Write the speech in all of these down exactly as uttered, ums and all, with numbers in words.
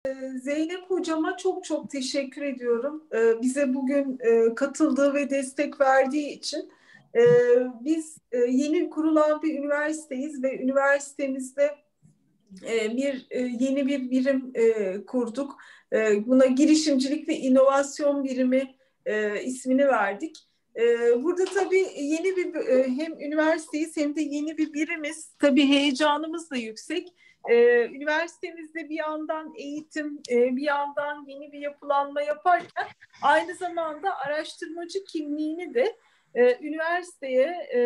Zeynep Hocama çok çok teşekkür ediyorum. Ee, bize bugün e, katıldığı ve destek verdiği için. Ee, biz e, yeni kurulan bir üniversiteyiz ve üniversitemizde e, bir e, yeni bir birim e, kurduk. E, buna girişimcilik ve inovasyon birimi e, ismini verdik. E, burada tabii yeni bir e, hem üniversiteyiz hem de yeni bir birimiz. Tabii heyecanımız da yüksek. Ee, üniversitemizde bir yandan eğitim, e, bir yandan yeni bir yapılanma yaparken aynı zamanda araştırmacı kimliğini de e, üniversiteye e,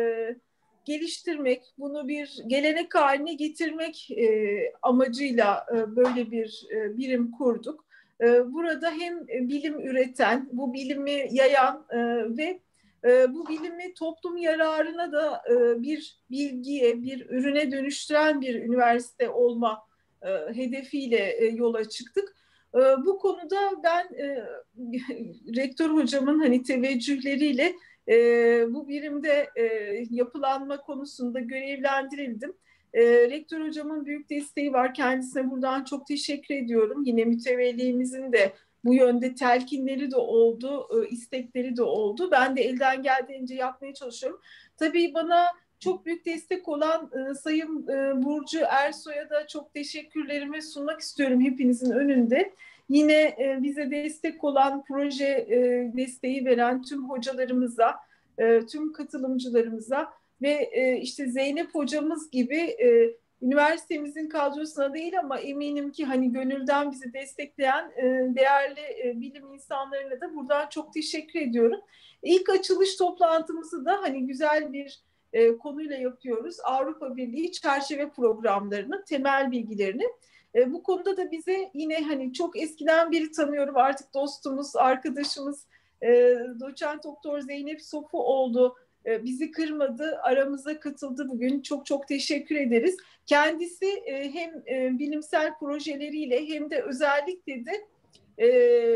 geliştirmek, bunu bir gelenek haline getirmek e, amacıyla e, böyle bir e, birim kurduk. E, burada hem bilim üreten, bu bilimi yayan e, ve e, bu bilimi toplum yararına da e, bir bilgiye, bir ürüne dönüştüren bir üniversite olma e, hedefiyle e, yola çıktık. E, bu konuda ben e, rektör hocamın hani teveccühleriyle e, bu birimde e, yapılanma konusunda görevlendirildim. E, rektör hocamın büyük desteği var. Kendisine buradan çok teşekkür ediyorum. Yine mütevellimizin de bu yönde telkinleri de oldu, istekleri de oldu. Ben de elden geldiğince yapmaya çalışıyorum. Tabii bana çok büyük destek olan Sayın Burcu Ersoy'a da çok teşekkürlerimi sunmak istiyorum hepinizin önünde. Yine bize destek olan, proje desteği veren tüm hocalarımıza, tüm katılımcılarımıza ve işte Zeynep hocamız gibi üniversitemizin kadrosuna değil ama eminim ki hani gönülden bizi destekleyen e, değerli e, bilim insanlarına da buradan çok teşekkür ediyorum. İlk açılış toplantımızı da hani güzel bir e, konuyla yapıyoruz. Avrupa Birliği çerçeve programlarının temel bilgilerini. E, bu konuda da bize yine hani çok eskiden beri tanıyorum artık dostumuz, arkadaşımız e, doçent doktor Zeynep Sofuoğlu e, bizi kırmadı, aramıza katıldı bugün. Çok çok teşekkür ederiz. Kendisi e, hem e, bilimsel projeleriyle hem de özellikle de e,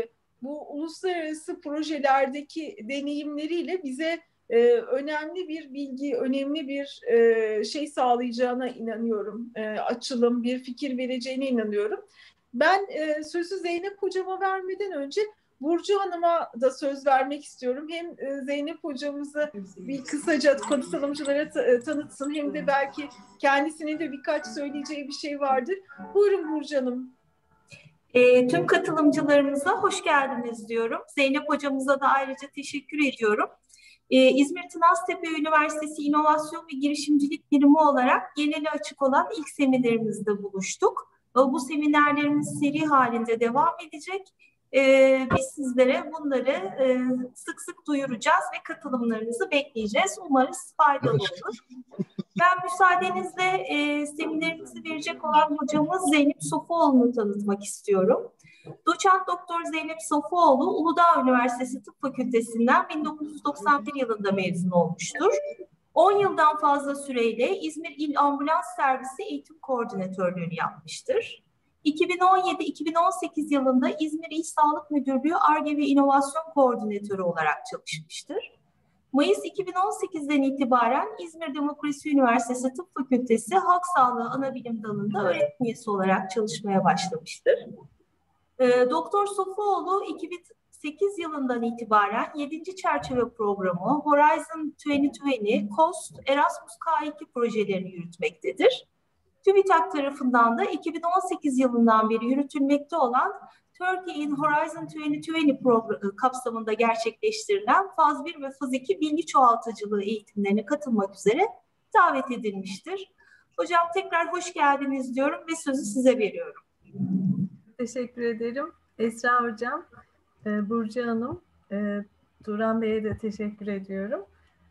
bu uluslararası projelerdeki deneyimleriyle bize e, önemli bir bilgi, önemli bir e, şey sağlayacağına inanıyorum. E, açılım, bir fikir vereceğine inanıyorum. Ben e, sözü Zeynep hocama vermeden önce Burcu Hanım'a da söz vermek istiyorum. Hem e, Zeynep hocamızı bir kısaca katılımcılara ta- tanıtsın hem de belki kendisine de birkaç söyleyeceği bir şey vardır. Buyurun Burcu Hanım. E, tüm katılımcılarımıza hoş geldiniz diyorum. Zeynep hocamıza da ayrıca teşekkür ediyorum. E, İzmir Tınaztepe Üniversitesi İnovasyon ve Girişimcilik Birimi olarak geneli açık olan ilk seminerimizde buluştuk. E, bu seminerlerimiz seri halinde devam edecek. E, biz sizlere bunları e, sık sık duyuracağız ve katılımlarınızı bekleyeceğiz. Umarız faydalı olur. Ben müsaadenizle e, seminerimizi verecek olan hocamız Zeynep Sofuoğlu'nu tanıtmak istiyorum. Doçent Doktor Zeynep Sofuoğlu, Uludağ Üniversitesi Tıp Fakültesinden bin dokuz yüz doksan bir yılında mezun olmuştur. on yıldan fazla süreyle İzmir İl Ambulans Servisi Eğitim Koordinatörlüğünü yapmıştır. iki bin on yedi iki bin on sekiz yılında İzmir İl Sağlık Müdürlüğü Ar-Ge ve İnovasyon Koordinatörü olarak çalışmıştır. Mayıs iki bin on sekizden itibaren İzmir Demokrasi Üniversitesi Tıp Fakültesi Halk Sağlığı Anabilim Dalı'nda öğretim üyesi olarak çalışmaya başlamıştır. E, Doktor Sofuoğlu iki bin sekiz yılından itibaren yedinci Çerçeve Programı, Horizon yirmi yirmi, COST, Erasmus K iki projelerini yürütmektedir. TÜBİTAK tarafından da iki bin on sekiz yılından beri yürütülmekte olan Turkey in Horizon yirmi yirmi programı kapsamında gerçekleştirilen faz bir ve faz iki bilgi çoğaltıcılığı eğitimlerine katılmak üzere davet edilmiştir. Hocam tekrar hoş geldiniz diyorum ve sözü size veriyorum. Teşekkür ederim. Esra Hocam, Burcu Hanım, Turan Bey'e de teşekkür ediyorum.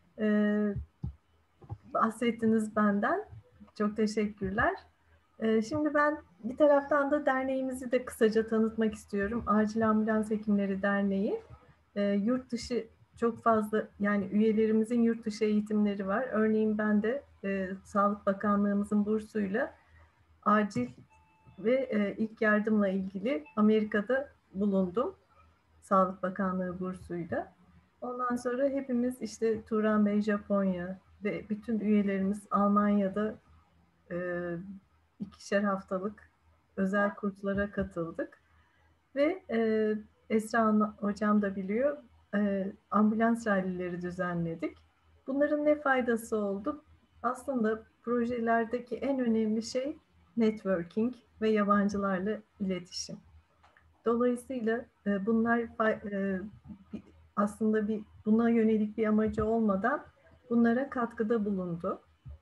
Bahsettiniz benden. Çok teşekkürler. Şimdi ben bir taraftan da derneğimizi de kısaca tanıtmak istiyorum. Acil Ambulans Hekimleri Derneği. Yurt dışı çok fazla, yani üyelerimizin yurt dışı eğitimleri var. Örneğin ben de Sağlık Bakanlığımızın bursuyla acil ve ilk yardımla ilgili Amerika'da bulundum. Sağlık Bakanlığı bursuyla. Ondan sonra hepimiz işte Turan Bey Japonya ve bütün üyelerimiz Almanya'da e, ikişer haftalık özel kurslara katıldık. Ve e, Esra hocam da biliyor, e, ambulans rallileri düzenledik. Bunların ne faydası oldu? Aslında projelerdeki en önemli şey networking ve yabancılarla iletişim. Dolayısıyla e, bunlar e, aslında bir buna yönelik bir amacı olmadan bunlara katkıda bulundu.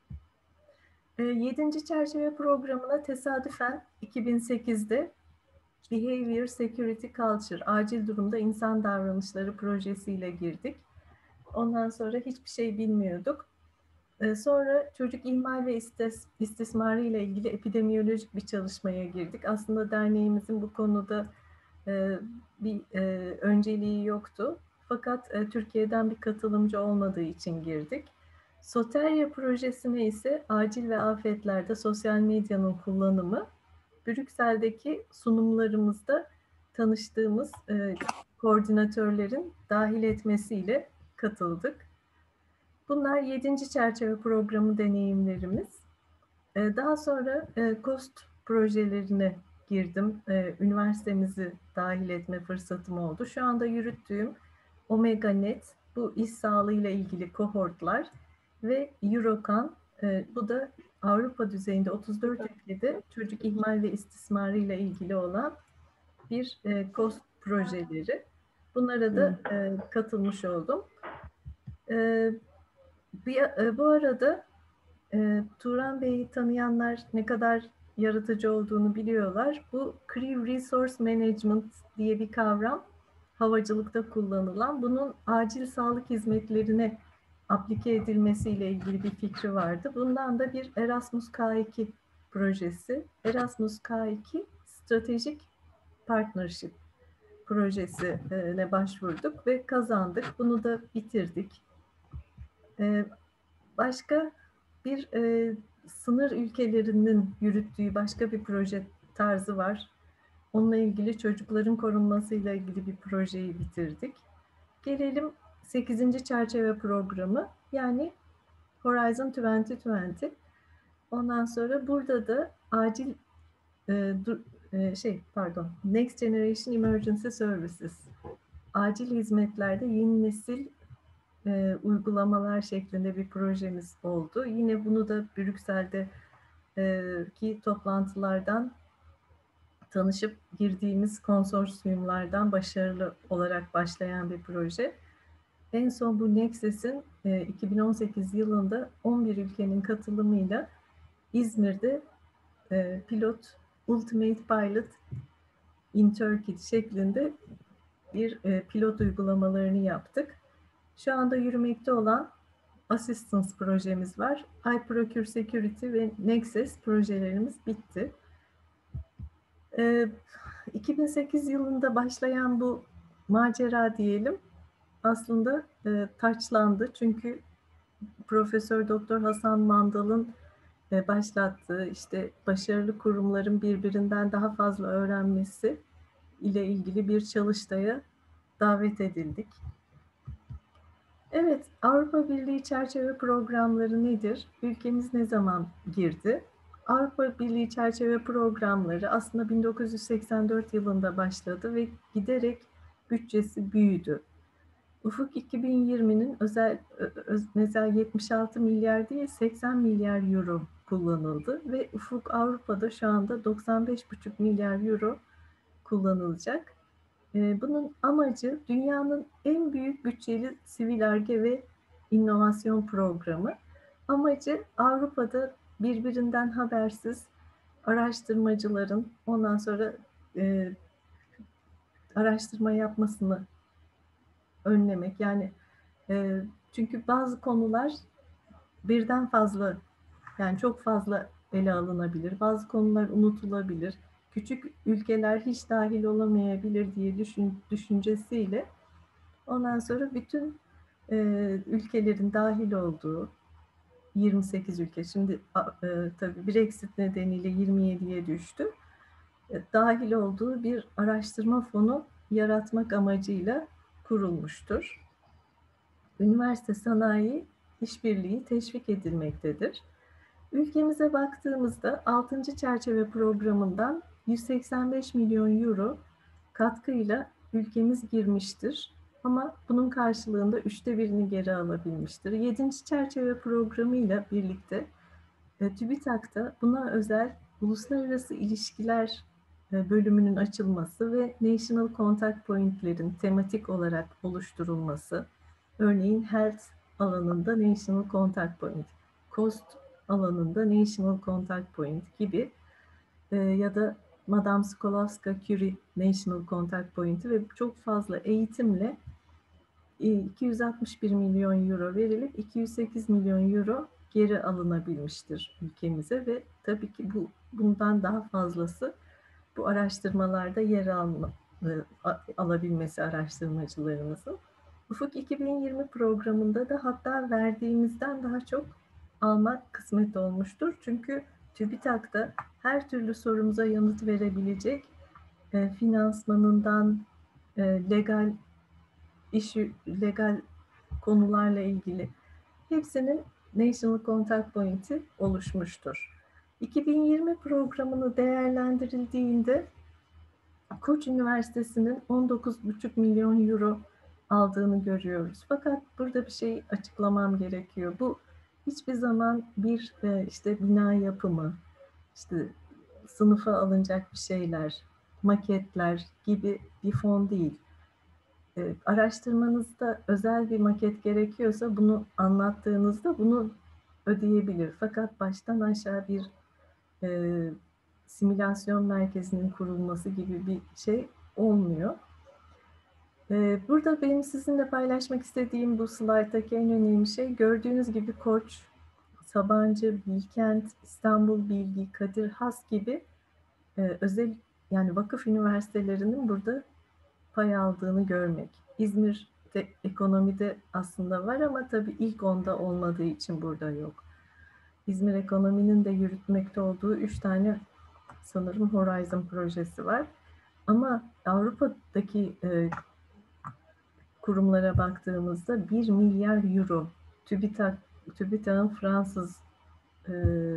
E, yedinci çerçeve programına tesadüfen iki bin sekizde Behavior Security Culture, acil durumda insan davranışları projesiyle girdik. Ondan sonra hiçbir şey bilmiyorduk. Sonra çocuk ihmal ve istis istismarı ile ilgili epidemiyolojik bir çalışmaya girdik. Aslında derneğimizin bu konuda bir önceliği yoktu. Fakat Türkiye'den bir katılımcı olmadığı için girdik. Soterya projesine ise acil ve afetlerde sosyal medyanın kullanımı, Brüksel'deki sunumlarımızda tanıştığımız e, koordinatörlerin dahil etmesiyle katıldık. Bunlar yedinci çerçeve programı deneyimlerimiz. E, daha sonra e, KOST projelerine girdim. E, üniversitemizi dahil etme fırsatım oldu. Şu anda yürüttüğüm OmegaNet, bu iş sağlığıyla ilgili kohortlar ve Eurocan, e, bu da Avrupa düzeyinde otuz dört ülkede çocuk ihmal ve istismarı ile ilgili olan bir e, KOST projeleri. Bunlara da e, katılmış oldum. E, bir, e, bu arada e, Turan Bey'i tanıyanlar ne kadar yaratıcı olduğunu biliyorlar. Bu Crew Resource Management diye bir kavram havacılıkta kullanılan, bunun acil sağlık hizmetlerine aplike edilmesiyle ilgili bir fikri vardı. Bundan da bir Erasmus K iki projesi, Erasmus K iki Stratejik Partnership projesine başvurduk ve kazandık. Bunu da bitirdik. Başka bir e, sınır ülkelerinin yürüttüğü başka bir proje tarzı var. Onunla ilgili çocukların korunmasıyla ilgili bir projeyi bitirdik. Gelelim sekizinci çerçeve programı, yani Horizon yirmi yirmi. Ondan sonra burada da acil e, dur, e, şey pardon Next Generation Emergency Services, acil hizmetlerde yeni nesil e, uygulamalar şeklinde bir projemiz oldu. Yine bunu da Brüksel'de e, ki toplantılardan tanışıp girdiğimiz konsorsiyumlardan başarılı olarak başlayan bir proje. En son bu Nexus'in e, iki bin on sekiz yılında on bir ülkenin katılımıyla İzmir'de e, pilot, Ultimate Pilot in Turkey şeklinde bir e, pilot uygulamalarını yaptık. Şu anda yürümekte olan Assistance projemiz var. iProcure Security ve Nexus projelerimiz bitti. E, iki bin sekiz yılında başlayan bu macera diyelim aslında e, taçlandı. Çünkü Profesör Doktor Hasan Mandal'ın e, başlattığı işte başarılı kurumların birbirinden daha fazla öğrenmesi ile ilgili bir çalıştaya davet edildik. Evet, Avrupa Birliği çerçeve programları nedir? Ülkemiz ne zaman girdi? Avrupa Birliği çerçeve programları aslında bin dokuz yüz seksen dört yılında başladı ve giderek bütçesi büyüdü. Ufuk iki bin yirminin özel mesela yetmiş altı milyar değil seksen milyar euro kullanıldı ve Ufuk Avrupa'da şu anda doksan beş buçuk milyar euro kullanılacak. Bunun amacı dünyanın en büyük bütçeli sivil Ar-Ge ve inovasyon programı. Amacı Avrupa'da birbirinden habersiz araştırmacıların ondan sonra e, araştırma yapmasını önlemek. Yani e, çünkü bazı konular birden fazla, yani çok fazla ele alınabilir. Bazı konular unutulabilir. Küçük ülkeler hiç dahil olamayabilir diye düşün, düşüncesiyle ondan sonra bütün e, ülkelerin dahil olduğu yirmi sekiz ülke, şimdi e, tabii Brexit nedeniyle yirmi yediye düştü. E, dahil olduğu bir araştırma fonu yaratmak amacıyla kurulmuştur. Üniversite sanayi işbirliği teşvik edilmektedir. Ülkemize baktığımızda altıncı çerçeve programından yüz seksen beş milyon euro katkıyla ülkemiz girmiştir. Ama bunun karşılığında üçte birini geri alabilmiştir. Yedinci çerçeve programıyla birlikte e, TÜBİTAK'ta buna özel uluslararası ilişkiler e, bölümünün açılması ve National Contact Point'lerin tematik olarak oluşturulması, örneğin Health alanında National Contact Point, Cost alanında National Contact Point gibi e, ya da Madame Sklodowska-Curie National Contact Point'i ve çok fazla eğitimle iki yüz altmış bir milyon euro verilip iki yüz sekiz milyon euro geri alınabilmiştir ülkemize ve tabii ki bu bundan daha fazlası bu araştırmalarda yer alma, alabilmesi araştırmacılarımızın. Ufuk iki bin yirmi programında da hatta verdiğimizden daha çok almak kısmet olmuştur. Çünkü TÜBİTAK'ta her türlü sorumuza yanıt verebilecek e, finansmanından e, legal işi, legal konularla ilgili hepsinin National Contact Point'i oluşmuştur. iki bin yirmi programını değerlendirildiğinde Koç Üniversitesi'nin on dokuz buçuk milyon euro aldığını görüyoruz. Fakat burada bir şey açıklamam gerekiyor. Bu hiçbir zaman bir işte bina yapımı, işte sınıfa alınacak bir şeyler, maketler gibi bir fon değil. E, araştırmanızda özel bir maket gerekiyorsa bunu anlattığınızda bunu ödeyebilir. Fakat baştan aşağı bir e, simülasyon merkezinin kurulması gibi bir şey olmuyor. E, burada benim sizinle paylaşmak istediğim bu slayttaki en önemli şey, gördüğünüz gibi Koç, Sabancı, Bilkent, İstanbul Bilgi, Kadir Has gibi e, özel yani vakıf üniversitelerinin burada pay aldığını görmek. İzmir'de ekonomide aslında var ama tabii ilk onda olmadığı için burada yok. İzmir Ekonomi'nin de yürütmekte olduğu üç tane sanırım Horizon projesi var. Ama Avrupa'daki e, kurumlara baktığımızda bir milyar euro TÜBİTAK, TÜBİTAK'ın Fransız e,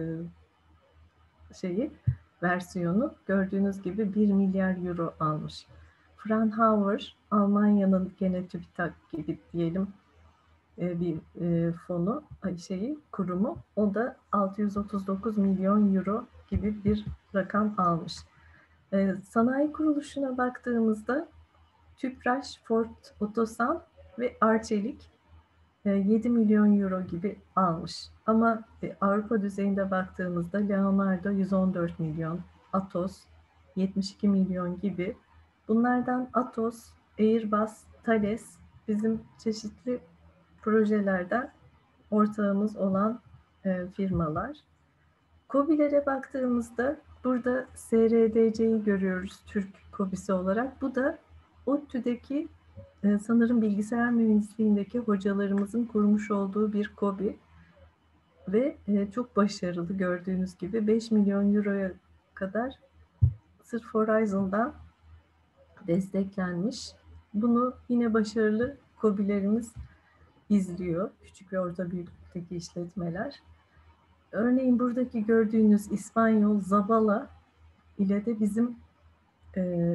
şeyi versiyonu gördüğünüz gibi bir milyar euro almış. Fraunhofer, Almanya'nın gene TÜBİTAK gibi diyelim bir fonu, şeyi, kurumu, o da altı yüz otuz dokuz milyon euro gibi bir rakam almış. Sanayi kuruluşuna baktığımızda Tüpraş, Ford Otosan ve Arçelik yedi milyon euro gibi almış. Ama Avrupa düzeyinde baktığımızda Leonardo yüz on dört milyon, Atos yetmiş iki milyon gibi. Bunlardan Atos, Airbus, Thales bizim çeşitli projelerden ortağımız olan e, firmalar. KOBİ'lere baktığımızda burada S R D C'yi görüyoruz Türk KOBİ'si olarak. Bu da ODTÜ'deki e, sanırım bilgisayar mühendisliğindeki hocalarımızın kurmuş olduğu bir KOBİ. Ve e, çok başarılı gördüğünüz gibi beş milyon euroya kadar sırf Horizon'dan desteklenmiş. Bunu yine başarılı KOBİ'lerimiz izliyor. Küçük ve orta büyüklükteki işletmeler. Örneğin buradaki gördüğünüz İspanyol Zabala ile de bizim e,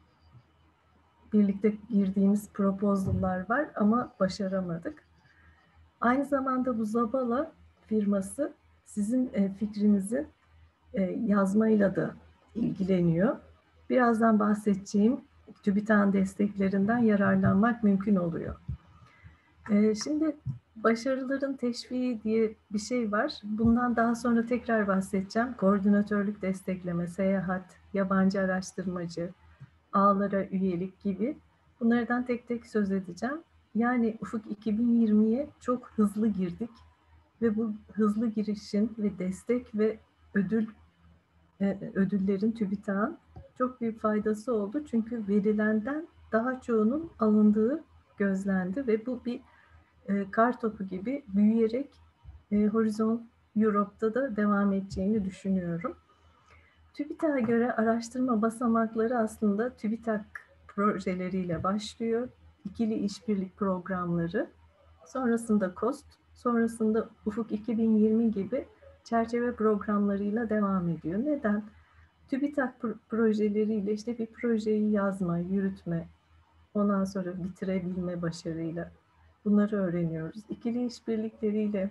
birlikte girdiğimiz proposal'lar var ama başaramadık. Aynı zamanda bu Zabala firması sizin e, fikrinizi e, yazmayla da ilgileniyor. Birazdan bahsedeceğim TÜBİTAK'ın desteklerinden yararlanmak mümkün oluyor. E, şimdi başarıların teşviği diye bir şey var. Bundan daha sonra tekrar bahsedeceğim. Koordinatörlük destekleme, seyahat, yabancı araştırmacı, ağlara üyelik gibi. Bunlardan tek tek söz edeceğim. Yani Ufuk iki bin yirmiye çok hızlı girdik ve bu hızlı girişin ve destek ve ödül ödüllerin TÜBİTAK'ın çok büyük faydası oldu. Çünkü verilenden daha çoğunun alındığı gözlendi ve bu bir e, kar topu gibi büyüyerek e, Horizon Europe'da da devam edeceğini düşünüyorum. TÜBİTAK'a göre araştırma basamakları aslında TÜBİTAK projeleriyle başlıyor. İkili işbirlik programları, sonrasında KOST, sonrasında Ufuk iki bin yirmi gibi çerçeve programlarıyla devam ediyor. Neden? TÜBİTAK projeleriyle işte bir projeyi yazma, yürütme, ondan sonra bitirebilme başarıyla bunları öğreniyoruz. İkili işbirlikleriyle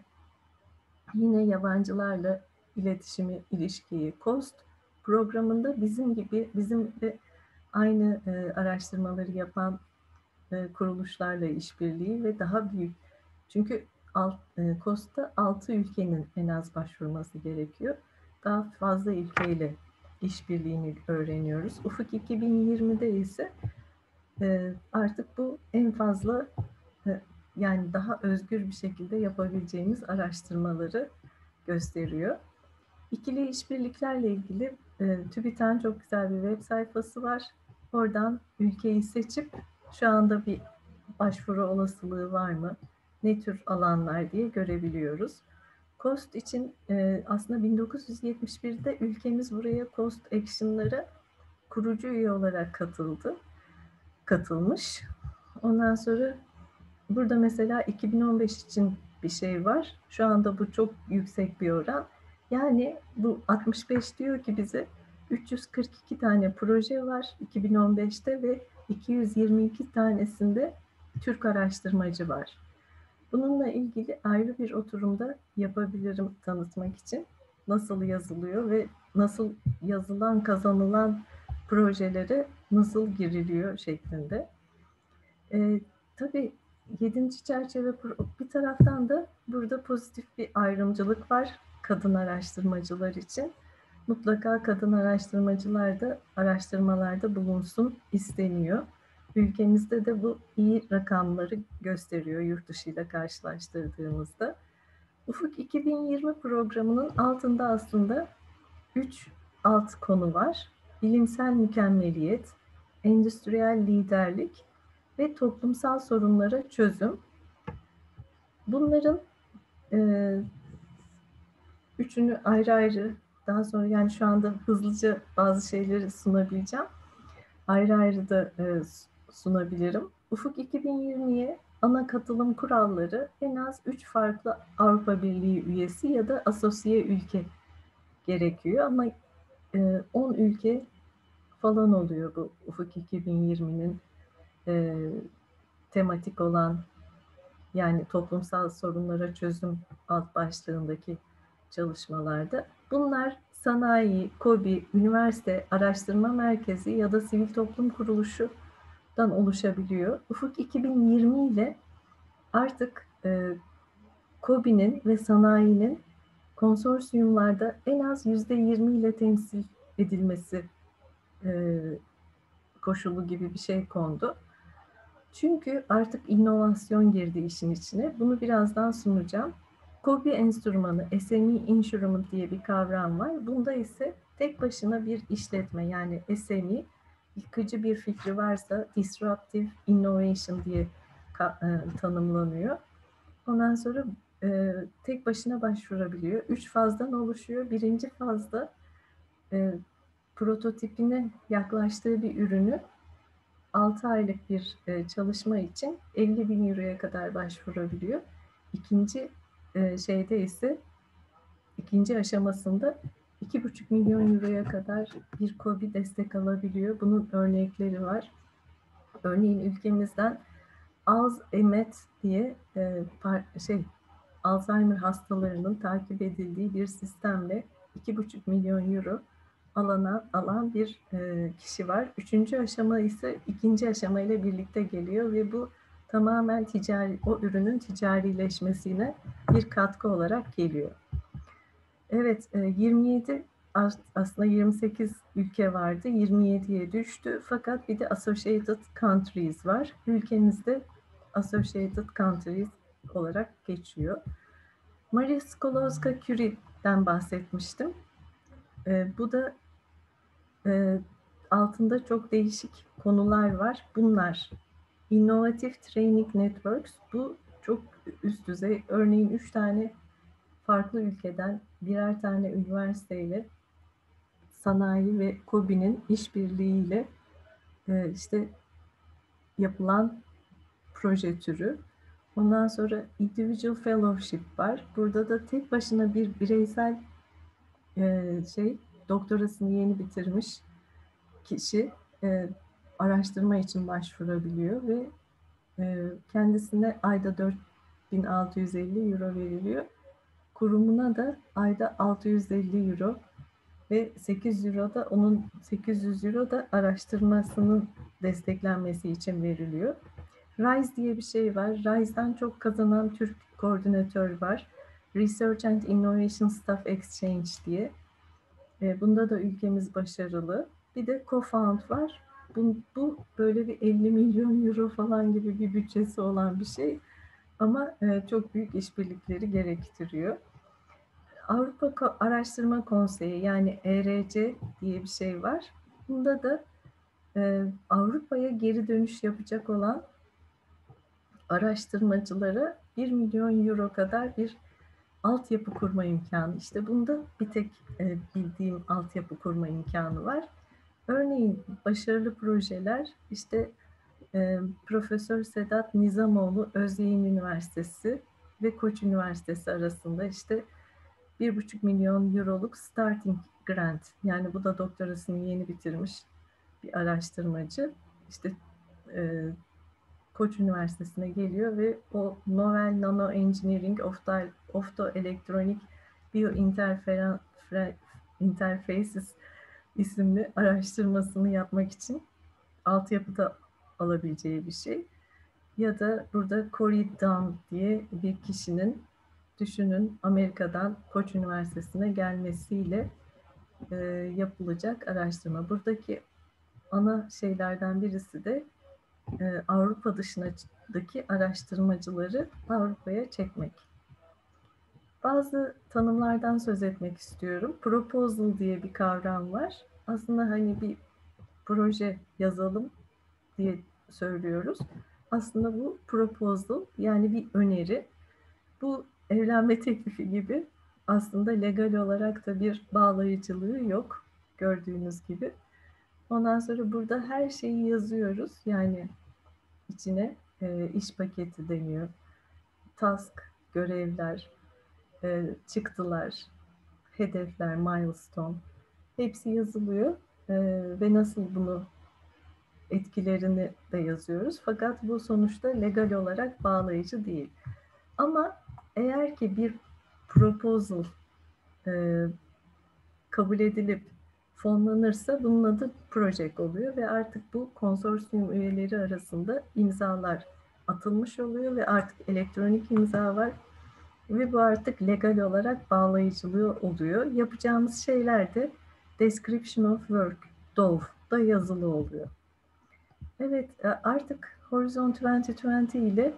yine yabancılarla iletişimi, ilişkiyi, KOST programında bizim gibi, bizim de aynı e, araştırmaları yapan e, kuruluşlarla işbirliği ve daha büyük. Çünkü alt, e, KOST'ta altı ülkenin en az başvurması gerekiyor. Daha fazla ülkeyle işbirliğini öğreniyoruz. Ufuk iki bin yirmide ise e, artık bu en fazla e, yani daha özgür bir şekilde yapabileceğimiz araştırmaları gösteriyor. İkili işbirliklerle ilgili e, TÜBİTAK'ın çok güzel bir web sayfası var. Oradan ülkeyi seçip şu anda bir başvuru olasılığı var mı, ne tür alanlar diye görebiliyoruz. KOST için e, aslında bin dokuz yüz yetmiş birde ülkemiz buraya KOST Action'lara kurucu üye olarak katıldı, katılmış. Ondan sonra burada mesela iki bin on beş için bir şey var. Şu anda bu çok yüksek bir oran. Yani bu altmış beş diyor ki bize üç yüz kırk iki tane proje var iki bin on beşte ve iki yüz yirmi iki tanesinde Türk araştırmacı var. Bununla ilgili ayrı bir oturumda yapabilirim tanıtmak için. Nasıl yazılıyor ve nasıl yazılan, kazanılan projelere nasıl giriliyor şeklinde. Ee, tabii yedinci çerçeve bir taraftan da burada pozitif bir ayrımcılık var kadın araştırmacılar için. Mutlaka kadın araştırmacılar da araştırmalarda bulunsun isteniyor. Ülkemizde de bu iyi rakamları gösteriyor yurt dışıyla karşılaştırdığımızda. Ufuk iki bin yirmi programının altında aslında üç alt konu var. Bilimsel mükemmeliyet, endüstriyel liderlik ve toplumsal sorunlara çözüm. Bunların e, üçünü ayrı ayrı daha sonra yani şu anda hızlıca bazı şeyleri sunabileceğim. Ayrı ayrı da e, sunabilirim. Ufuk iki bin yirmiye ana katılım kuralları en az üç farklı Avrupa Birliği üyesi ya da asosiye ülke gerekiyor ama e, on ülke falan oluyor bu Ufuk iki bin yirminin e, tematik olan yani toplumsal sorunlara çözüm alt başlığındaki çalışmalarda. Bunlar sanayi, KOBİ, üniversite, araştırma merkezi ya da sivil toplum kuruluşundan oluşabiliyor. Ufuk iki bin yirmi ile artık e, KOBİ'nin ve sanayinin konsorsiyumlarda en az yüzde yirmi ile temsil edilmesi e, koşulu gibi bir şey kondu. Çünkü artık inovasyon girdi işin içine. Bunu birazdan sunacağım. KOBİ enstrümanı, S M E Instrument diye bir kavram var. Bunda ise tek başına bir işletme yani S M E, yıkıcı bir fikri varsa Disruptive Innovation diye tanımlanıyor. Ondan sonra e, tek başına başvurabiliyor. Üç fazdan oluşuyor. Birinci fazda e, prototipine yaklaştığı bir ürünü altı aylık bir e, çalışma için elli bin euroya kadar başvurabiliyor. İkinci e, şeyde ise ikinci aşamasında iki buçuk milyon euroya kadar bir KOBİ destek alabiliyor. Bunun örnekleri var. Örneğin ülkemizden Alzheimer diye e, şey Alzheimer hastalarının takip edildiği bir sistemle iki buçuk milyon euro alana alan bir e, kişi var. Üçüncü aşama ise ikinci aşama ile birlikte geliyor ve bu tamamen ticari, o ürünün ticarileşmesine bir katkı olarak geliyor. Evet, e, yirmi yedi aslında yirmi sekiz ülke vardı, yirmi yediye düştü. Fakat bir de Associated Countries var. Ülkemizde Associated Countries olarak geçiyor. Marie Sklodowska-Curie'den bahsetmiştim. E, bu da e, altında çok değişik konular var. Bunlar Innovative Training Networks. Bu çok üst düzey. Örneğin üç tane farklı ülkeden birer tane üniversiteyle sanayi ve KOBİ'nin işbirliğiyle e, işte yapılan proje türü. Ondan sonra Individual Fellowship var. Burada da tek başına bir bireysel e, şey doktorasını yeni bitirmiş kişi e, araştırma için başvurabiliyor ve e, kendisine ayda dört bin altı yüz elli euro veriliyor. Kurumuna da ayda altı yüz elli euro ve sekiz euro da onun sekiz yüz euro da araştırmasının desteklenmesi için veriliyor. RISE diye bir şey var. RISE'dan çok kazanan Türk koordinatör var. Research and Innovation Staff Exchange diye. Bunda da ülkemiz başarılı. Bir de Co-Found var. Bu, bu böyle bir elli milyon euro falan gibi bir bütçesi olan bir şey. Ama çok büyük işbirlikleri gerektiriyor. Avrupa Araştırma Konseyi yani E R C diye bir şey var. Bunda da e, Avrupa'ya geri dönüş yapacak olan araştırmacılara bir milyon euro kadar bir altyapı kurma imkanı. İşte bunda bir tek e, bildiğim altyapı kurma imkanı var. Örneğin başarılı projeler işte e, Profesör Sedat Nizamoğlu Özyeğin Üniversitesi ve Koç Üniversitesi arasında işte bir buçuk milyon euroluk starting grant, yani bu da doktorasını yeni bitirmiş bir araştırmacı işte e, Koç Üniversitesi'ne geliyor ve o Novel Nano Engineering Optoelectronic Biointerfaces isimli araştırmasını yapmak için altyapıda alabileceği bir şey. Ya da burada Corey Dunn diye bir kişinin, düşünün, Amerika'dan Koç Üniversitesi'ne gelmesiyle e, yapılacak araştırma. Buradaki ana şeylerden birisi de e, Avrupa dışındaki araştırmacıları Avrupa'ya çekmek. Bazı tanımlardan söz etmek istiyorum. Proposal diye bir kavram var. Aslında hani bir proje yazalım diye söylüyoruz. Aslında bu proposal, yani bir öneri. Bu evlenme teklifi gibi aslında legal olarak da bir bağlayıcılığı yok gördüğünüz gibi. Ondan sonra burada her şeyi yazıyoruz. Yani içine e, iş paketi deniyor. Task, görevler, e, çıktılar, hedefler, milestone hepsi yazılıyor. E, ve nasıl bunu etkilerini de yazıyoruz. Fakat bu sonuçta legal olarak bağlayıcı değil. Ama eğer ki bir proposal e, kabul edilip fonlanırsa bunun adı project oluyor ve artık bu konsorsiyum üyeleri arasında imzalar atılmış oluyor ve artık elektronik imza var ve bu artık legal olarak bağlayıcılığı oluyor. Yapacağımız şeyler de Description of Work, D O V'da yazılı oluyor. Evet, artık Horizon yirmi yirmi ile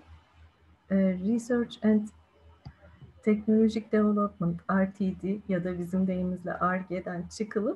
Research and Technologic Development, R T D ya da bizim deyimizle Ar-Ge'den çıkılıp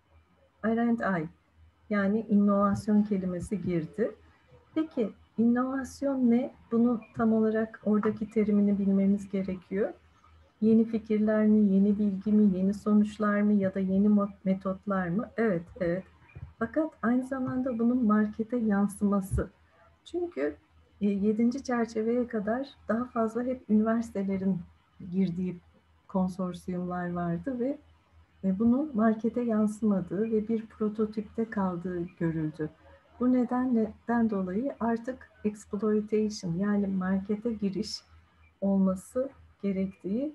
R and I, yani inovasyon kelimesi girdi. Peki inovasyon ne? Bunu tam olarak oradaki terimini bilmemiz gerekiyor. Yeni fikirler mi, yeni bilgi mi, yeni sonuçlar mı ya da yeni metotlar mı? Evet, evet. Fakat aynı zamanda bunun markete yansıması. Çünkü yedinci çerçeveye kadar daha fazla hep üniversitelerin girdiği konsorsiyumlar vardı ve bunun markete yansımadığı ve bir prototipte kaldığı görüldü. Bu nedenden dolayı artık exploitation, yani markete giriş olması gerektiği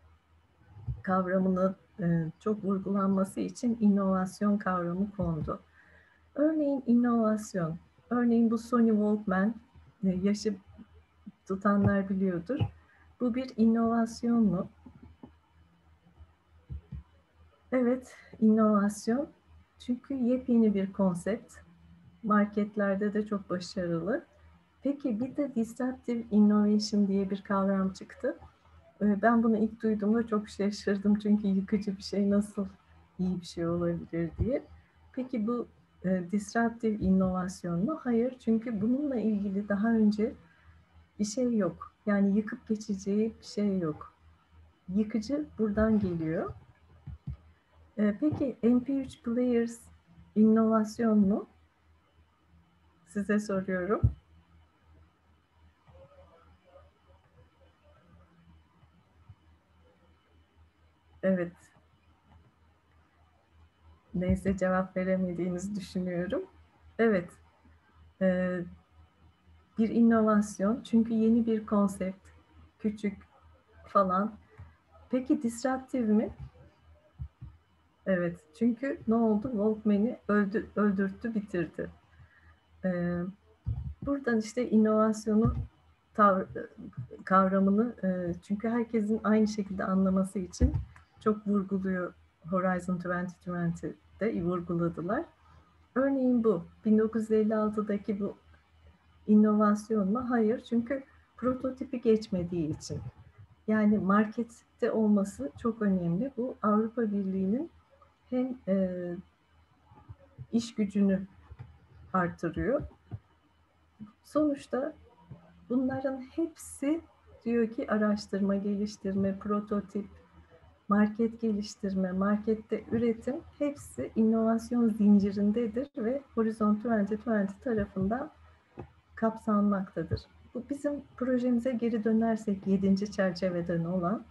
kavramını çok vurgulanması için inovasyon kavramı kondu. Örneğin inovasyon, örneğin bu Sony Walkman, yaşı tutanlar biliyordur. Bu bir inovasyon mu? Evet, inovasyon. Çünkü yepyeni bir konsept. Marketlerde de çok başarılı. Peki bir de disruptive innovation diye bir kavram çıktı. Ben bunu ilk duyduğumda çok şaşırdım. Çünkü yıkıcı bir şey nasıl iyi bir şey olabilir diye. Peki bu e, disruptive inovasyon mu? Hayır, çünkü bununla ilgili daha önce bir şey yok. Yani yıkıp geçeceği bir şey yok. Yıkıcı buradan geliyor. E, peki M P üç Players inovasyon mu? Size soruyorum. Evet. neyse cevap veremediğinizi düşünüyorum. Evet, e, bir inovasyon çünkü yeni bir konsept, küçük falan. Peki disruptif mi? Evet, çünkü ne oldu? Walkman'i öldü, öldürttü, bitirdi. Ee, buradan işte inovasyonu tav- kavramını e, çünkü herkesin aynı şekilde anlaması için çok vurguluyor. Horizon yirmi yirmide vurguladılar. Örneğin bu bin dokuz yüz elli altıdaki bu inovasyon mu? Hayır, çünkü prototipi geçmediği için. Yani markette olması çok önemli. Bu Avrupa Birliği'nin hem e, iş gücünü artırıyor. Sonuçta bunların hepsi diyor ki araştırma, geliştirme, prototip, market geliştirme, markette üretim hepsi inovasyon zincirindedir ve Horizon yirmi yirmi tarafından kapsanmaktadır. Bu bizim projemize geri dönersek yedinci çerçeveden olan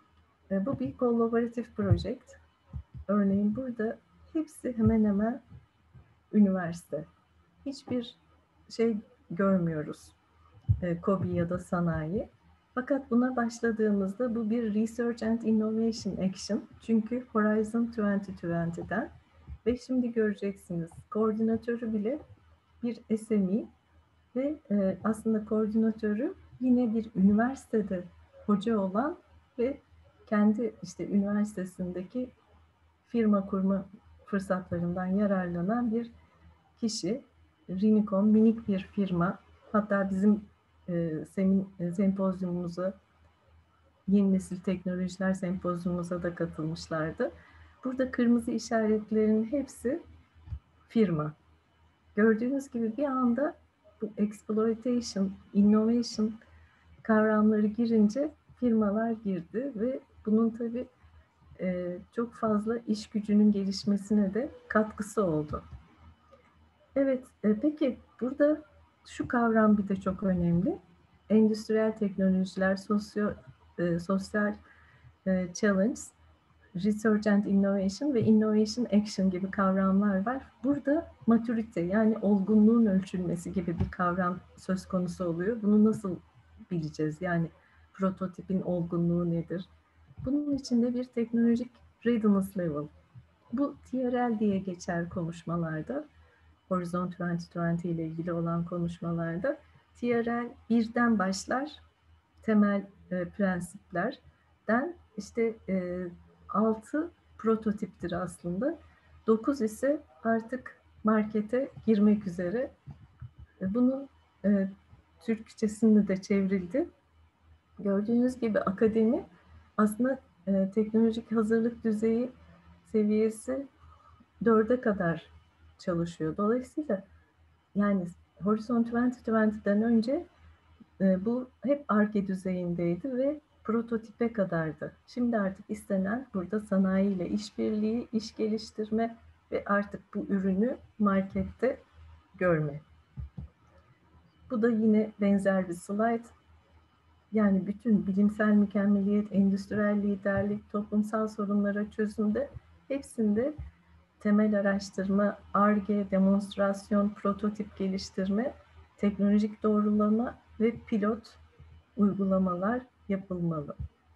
bu bir collaborative project. Örneğin burada hepsi hemen hemen üniversite. Hiçbir şey görmüyoruz. KOBİ ya da sanayi. Fakat buna başladığımızda bu bir Research and Innovation Action. Çünkü Horizon yirmi yirmiden ve şimdi göreceksiniz koordinatörü bile bir S M E ve e, aslında koordinatörü yine bir üniversitede hoca olan ve kendi işte üniversitesindeki firma kurma fırsatlarından yararlanan bir kişi. Rinicon minik bir firma. Hatta bizim e, semin, e, sempozyumumuza, yeni nesil teknolojiler sempozyumumuza da katılmışlardı. Burada kırmızı işaretlerin hepsi firma. Gördüğünüz gibi bir anda bu exploitation, innovation kavramları girince firmalar girdi ve bunun tabii e, çok fazla iş gücünün gelişmesine de katkısı oldu. Evet, e, peki burada şu kavram bir de çok önemli. Endüstriyel teknolojiler, sosyo, e, sosyal e, challenge, research and innovation ve innovation action gibi kavramlar var. Burada maturite yani olgunluğun ölçülmesi gibi bir kavram söz konusu oluyor. Bunu nasıl bileceğiz? Yani prototipin olgunluğu nedir? Bunun içinde bir teknolojik readiness level. Bu T R L diye geçer konuşmalarda. Horizon yirmi yirmi ile ilgili olan konuşmalarda T R L birden başlar, temel e, prensiplerden işte e, altı prototiptir aslında. dokuz ise artık markete girmek üzere. E, bunun e, Türkçesinde de çevrildi. Gördüğünüz gibi akademi aslında e, teknolojik hazırlık düzeyi seviyesi dörde kadar çalışıyor. Dolayısıyla yani Horizon yirmi yirmiden önce e, bu hep Ar-Ge düzeyindeydi ve prototipe kadardı. Şimdi artık istenen burada sanayiyle işbirliği, iş geliştirme ve artık bu ürünü markette görme. Bu da yine benzer bir slide. Yani bütün bilimsel mükemmeliyet, endüstriyel liderlik, toplumsal sorunlara çözümde hepsinde temel araştırma, Ar-Ge, demonstrasyon, prototip geliştirme, teknolojik doğrulama ve pilot uygulamalar yapılmalı.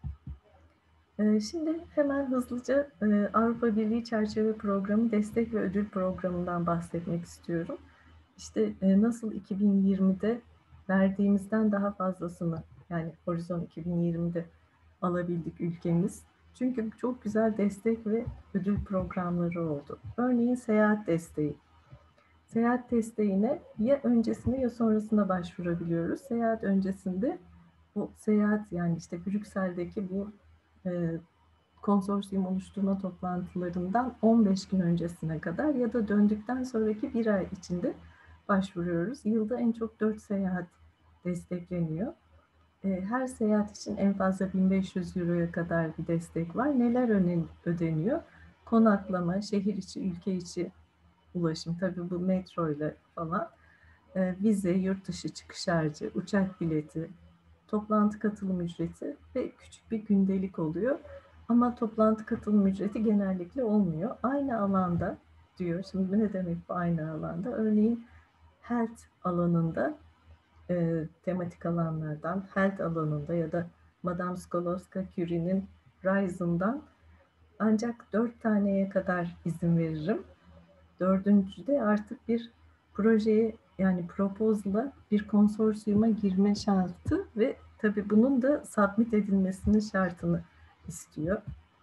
Şimdi hemen hızlıca Avrupa Birliği Çerçeve Programı Destek ve Ödül Programı'ndan bahsetmek istiyorum. İşte nasıl iki bin yirmide verdiğimizden daha fazlasını yani Horizon iki bin yirmide alabildik ülkemiz. Çünkü çok güzel destek ve ödül programları oldu. Örneğin seyahat desteği. Seyahat desteğine ya öncesinde ya sonrasında başvurabiliyoruz. Seyahat öncesinde bu seyahat yani işte Brüksel'deki bu e, konsorsiyum oluşturma toplantılarından on beş gün öncesine kadar ya da döndükten sonraki bir ay içinde başvuruyoruz. Yılda en çok dört seyahat destekleniyor. Her seyahat için en fazla bin beş yüz euroya kadar bir destek var. Neler ödeniyor? Konaklama, şehir içi, ülke içi ulaşım, tabii bu metro ile falan, vize, yurt dışı çıkış harcı, uçak bileti, toplantı katılım ücreti ve küçük bir gündelik oluyor. Ama toplantı katılım ücreti genellikle olmuyor. Aynı alanda diyor. Şimdi ne demek bu aynı alanda? Örneğin health alanında, e, tematik alanlardan, health alanında ya da Madame Sklodowska-Curie'nin Rise'ından ancak dört taneye kadar izin veririm. Dördüncüde artık bir projeye, yani proposal'a, bir konsorsiyuma girme şartı ve tabii bunun da submit edilmesinin şartını istiyor.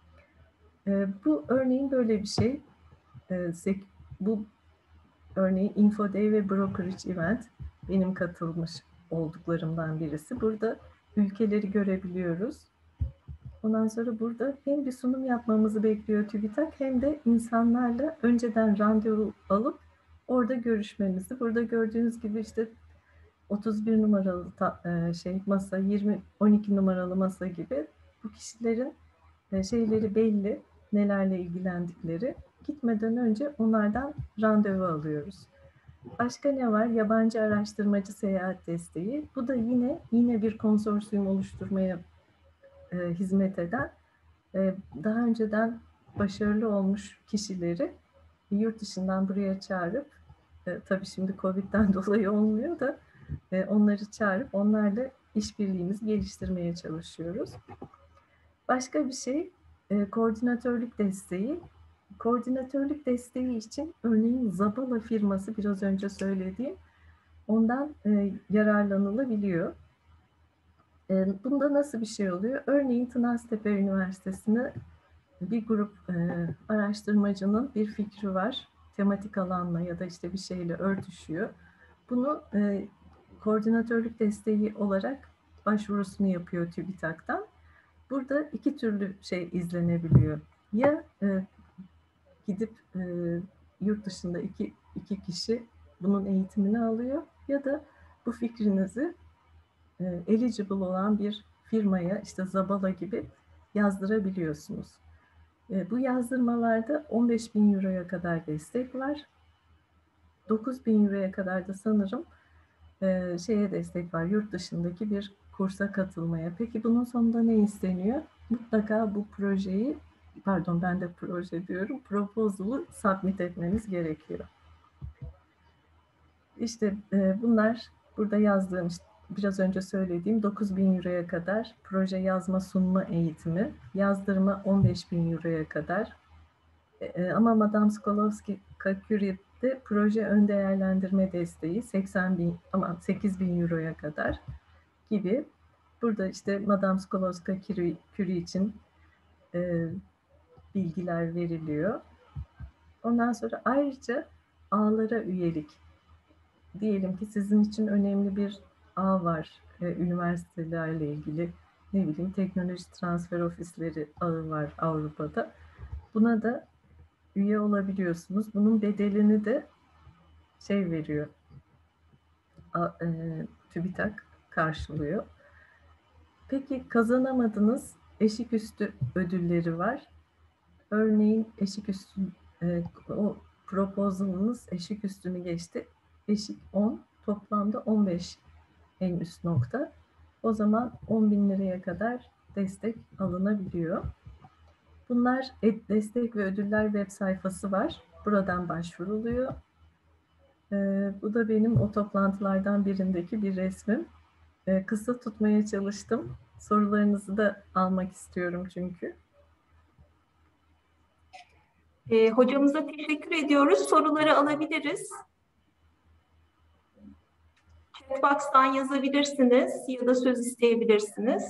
E, bu örneğin böyle bir şey. E, bu örneğin InfoDay ve Brokerage Event benim katılmış olduklarımdan birisi. Burada ülkeleri görebiliyoruz. Ondan sonra burada hem bir sunum yapmamızı bekliyor TÜBİTAK hem de insanlarla önceden randevu alıp orada görüşmemizi. Burada gördüğünüz gibi işte otuz bir numaralı şey masa, yirmi on iki numaralı masa gibi bu kişilerin şeyleri belli, nelerle ilgilendikleri. Gitmeden önce onlardan randevu alıyoruz. Başka ne var? Yabancı araştırmacı seyahat desteği. Bu da yine yine bir konsorsiyum oluşturmaya e, hizmet eden, e, daha önceden başarılı olmuş kişileri yurt dışından buraya çağırıp, e, tabii şimdi Covid'den dolayı olmuyor da e, onları çağırıp onlarla işbirliğimizi geliştirmeye çalışıyoruz. Başka bir şey, e, koordinatörlük desteği. Koordinatörlük desteği için örneğin Zabala firması, biraz önce söylediğim, ondan e, yararlanılabiliyor. E, bunda nasıl bir şey oluyor? Örneğin Tınaztepe Üniversitesi'ne bir grup e, araştırmacının bir fikri var. Tematik alanla ya da işte bir şeyle örtüşüyor. Bunu e, koordinatörlük desteği olarak başvurusunu yapıyor TÜBİTAK'tan. Burada iki türlü şey izlenebiliyor. Ya e, gidip e, yurt dışında iki, iki kişi bunun eğitimini alıyor ya da bu fikrinizi e, eligible olan bir firmaya, işte Zabala gibi yazdırabiliyorsunuz. E, bu yazdırmalarda on beş bin euroya kadar destek var. dokuz bin euroya kadar da sanırım e, şeye destek var, yurt dışındaki bir kursa katılmaya. Peki bunun sonunda ne isteniyor? Mutlaka bu projeyi, pardon ben de proje diyorum, proposal'ı submit etmeniz gerekiyor. İşte e, bunlar burada yazdığım, işte biraz önce söylediğim dokuz bin euroya kadar proje yazma sunma eğitimi, yazdırma on beş bin euroya kadar. E, ama Madame Sklodowska-Curie'de proje ön değerlendirme desteği seksen bin, ama sekiz bin euroya kadar gibi. Burada işte Madame Sklodowska-Curie için e, bilgiler veriliyor. Ondan sonra ayrıca ağlara üyelik. Diyelim ki sizin için önemli bir ağ var, e, üniversitelerle ilgili, ne bileyim teknoloji transfer ofisleri ağı var Avrupa'da. Buna da üye olabiliyorsunuz. Bunun bedelini de şey veriyor, a, e, TÜBİTAK karşılıyor. Peki kazanamadınız, eşik üstü ödülleri var. Örneğin eşik üstü, e, o proposalınız eşik üstünü geçti. Eşik on, toplamda on beş en üst nokta. O zaman on bin liraya kadar destek alınabiliyor. Bunlar destek ve ödüller web sayfası var. Buradan başvuruluyor. Ee, bu da benim o toplantılardan birindeki bir resmim. Ee, kısa tutmaya çalıştım. Sorularınızı da almak istiyorum çünkü. E, hocamıza teşekkür ediyoruz. Soruları alabiliriz. Chatbox'tan yazabilirsiniz ya da söz isteyebilirsiniz.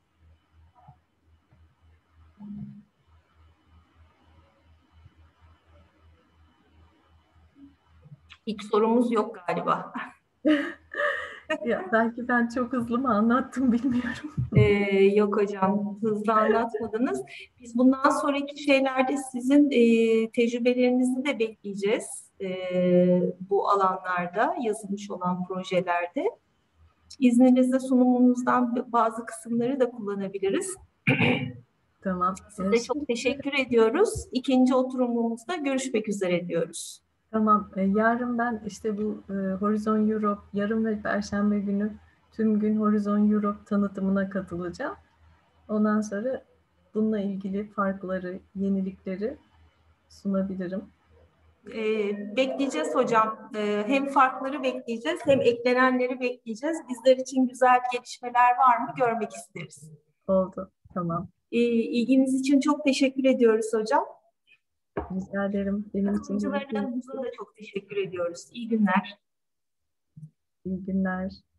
Hiç sorumuz yok galiba. Ya belki ben çok hızlı mı anlattım bilmiyorum. Ee, yok hocam, hızlı anlatmadınız. Biz bundan sonraki şeylerde sizin e, tecrübelerinizi de bekleyeceğiz. E, bu alanlarda, yazılmış olan projelerde. İzninizle sunumunuzdan bazı kısımları da kullanabiliriz. Tamam. Size çok teşekkür ediyoruz. İkinci oturumumuzda görüşmek üzere diyoruz. Tamam. Yarın ben işte bu Horizon Europe, yarın ve Perşembe günü tüm gün Horizon Europe tanıtımına katılacağım. Ondan sonra bununla ilgili farkları, yenilikleri sunabilirim. Ee, bekleyeceğiz hocam. Ee, hem farkları bekleyeceğiz hem eklenenleri bekleyeceğiz. Bizler için güzel gelişmeler var mı görmek isteriz. Oldu. Tamam. Ee, ilginiz için çok teşekkür ediyoruz hocam. Rica ederim. Benim için de Katılımcılarımıza da çok teşekkür ediyoruz. İyi günler. iyi günler.